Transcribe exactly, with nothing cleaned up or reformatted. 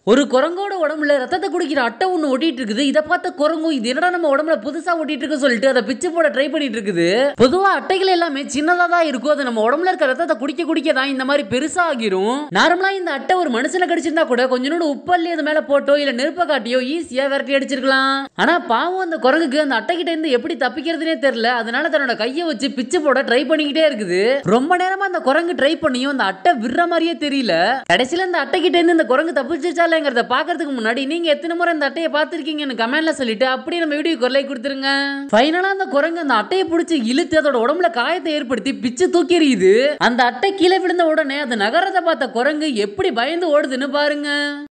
ஒரு குரங்கோட உடம்புல ரத்தத்தை குடிக்கிற அட்டை ஒண்ணு ஒட்டிட்டு இருக்குது. இத பார்த்த குரங்கும் இது என்னடா நம்ம உடம்புல புதுசா ஒட்டிட்டு இருக்கு சொல்லிட்டு அதை பிச்சு போட ட்ரை பண்ணிட்டு இருக்குது. பொதுவா அட்டைகள் எல்லாமே சின்னதா தான் இருக்கும். அது நம்ம உடம்புல இருக்க ரத்தத்தை குடிக்க குடிக்க தான் இந்த மாதிரி பெருசா ஆகிரும். நார்மலா இந்த அட்டை ஒரு மனுஷனை கடிச்சிருந்தா கூட கொஞ்சோண்டு உப்பள்ளி அது மேல போட்டோ இல்ல நெருப்ப காட்டியோ ஈஸியா விரட்டி அடிச்சிருக்கலாம். ஆனா பாவம் அந்த குரங்குக்கு அந்த அட்டை கிட்ட இருந்து எப்படி தப்பிக்கிறதுனே தெரியல. அதனால தன்னோட கையை வச்சு பிச்சு போட ட்ரை பண்ணிக்கிட்டே இருக்குது. ரொம்ப நேரமா அந்த குரங்கு ட்ரை பண்ணியும் அந்த அட்டை விடுற மாதிரியே தெரியல. கடைசியில இந்த அட்டை கிட்ட இருந்து இந்த குரங்கு தப்பிச்சிருச்சா பாக்கிறதுக்கு முன்னாடி நீங்க எத்தனை முறை இந்த அட்டையை பார்த்திருக்கீங்கன்னு கமெண்ட்ல சொல்லிட்டு அப்படியே நம்ம வீடியோக்கு ஒரு லைக் கொடுத்துருங்க. ஃபைனலா அந்த குரங்கு அந்த அட்டையை பிடிச்சி இழுத்து அதோட உடம்புல காயத்தை ஏற்படுத்தி பிச்சு தூக்கி எறியுது. அந்த அட்டை கீழே விழுந்த உடனே அது நகரத்தை பார்த்த குரங்கு எப்படி பயந்து ஓடுதுன்னு பாருங்க.